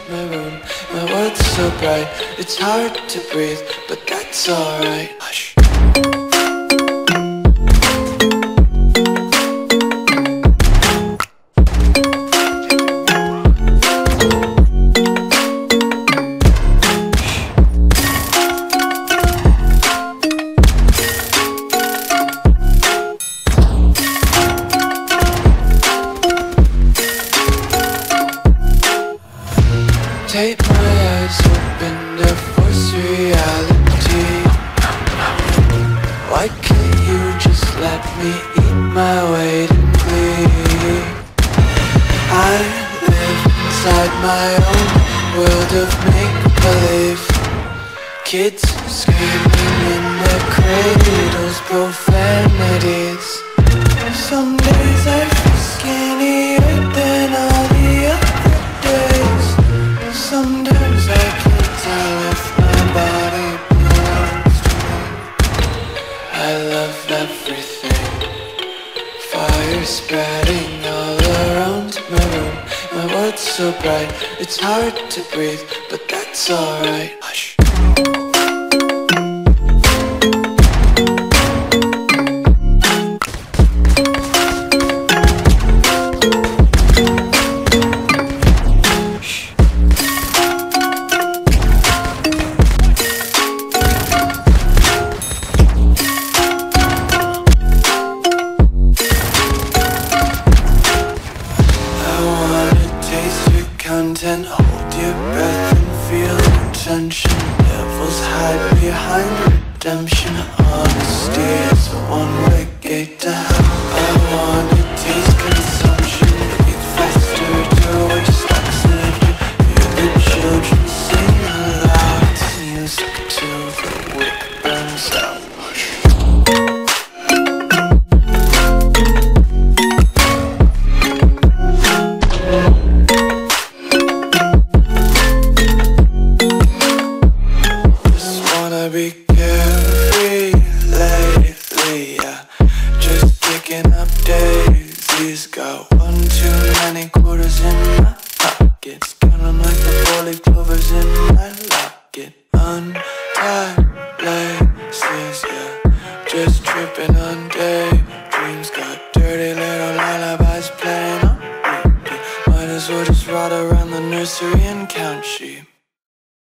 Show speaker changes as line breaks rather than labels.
my room. My world's so bright, it's hard to breathe, but that's alright. Hush. Take my eyes open to force reality. Why can't you just let me eat my weight in glee? I live inside my own world of make-believe. Kids screaming in their cradles, profanities. Some days I feel skinnier than all the other days. Sometimes I can't tell if my body belongs to me. I love everything. Fire spreading all around my room. My world's so bright, it's hard to breathe, but that's alright. Hush. Content, hold your breath and feel the tension. Devils hide behind redemption. Honesty is a one-way gate to hell. I wanna taste consumption. Breathe faster to waste oxygen. Hear the children sing aloud. It's music till the wick burns out. Be carefree lately, yeah. Just picking up daisies. Got one too many quarters in my pockets. Counting like the four-leaf clovers in my locket. Untied laces, yeah. Just tripping on daydreams. Got dirty little lullabies playing on repeat. Might as well just ride around the nursery and count sheep.